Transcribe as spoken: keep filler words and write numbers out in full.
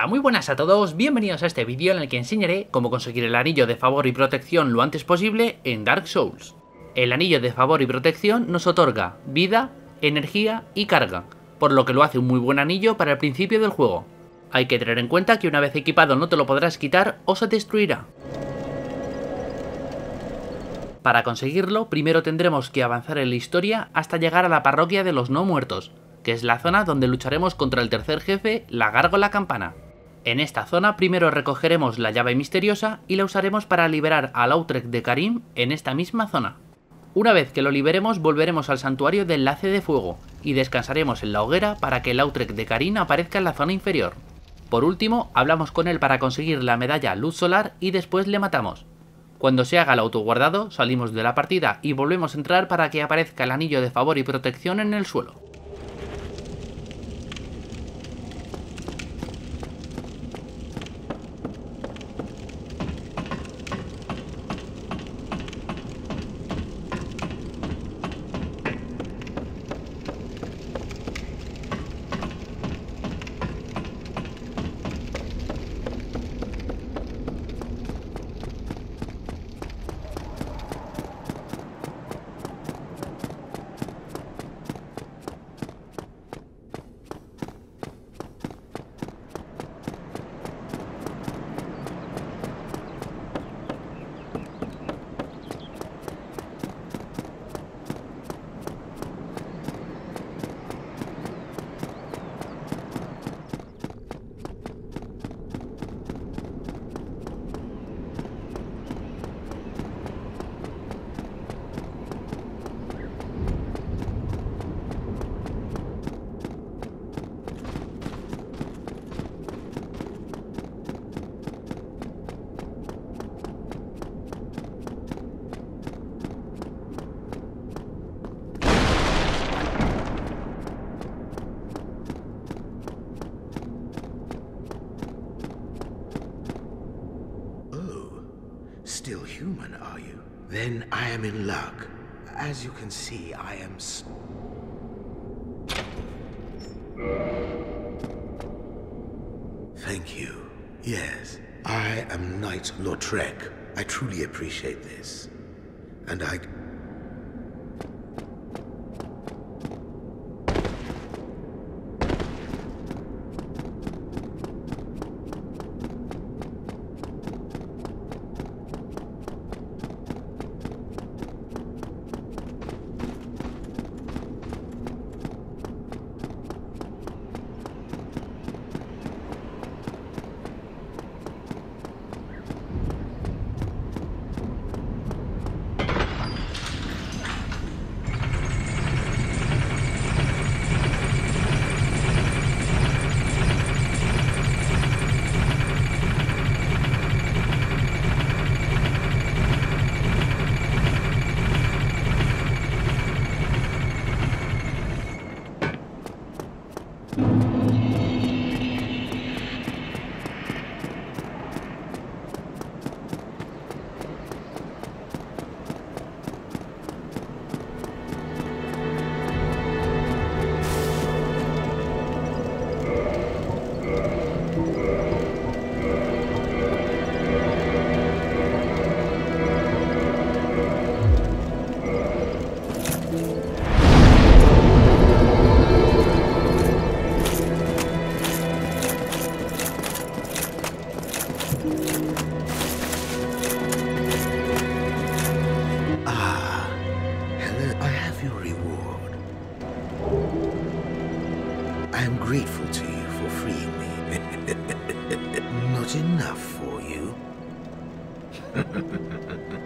Hola, muy buenas a todos, bienvenidos a este vídeo en el que enseñaré cómo conseguir el anillo de favor y protección lo antes posible en Dark Souls. El anillo de favor y protección nos otorga vida, energía y carga, por lo que lo hace un muy buen anillo para el principio del juego. Hay que tener en cuenta que una vez equipado no te lo podrás quitar o se destruirá. Para conseguirlo, primero tendremos que avanzar en la historia hasta llegar a la parroquia de los no muertos, que es la zona donde lucharemos contra el tercer jefe, la Gárgola Campana. En esta zona primero recogeremos la llave misteriosa y la usaremos para liberar a Lautrec de Carim en esta misma zona. Una vez que lo liberemos volveremos al santuario del Lace de Fuego y descansaremos en la hoguera para que Lautrec de Carim aparezca en la zona inferior. Por último, hablamos con él para conseguir la medalla Luz Solar y después le matamos. Cuando se haga el autoguardado salimos de la partida y volvemos a entrar para que aparezca el anillo de favor y protección en el suelo. Still human, are you? Then I am in luck. As you can see, I am s- Thank you. Yes, I am Knight Lautrec. I truly appreciate this. And I... I am grateful to you for freeing me. Not enough for you?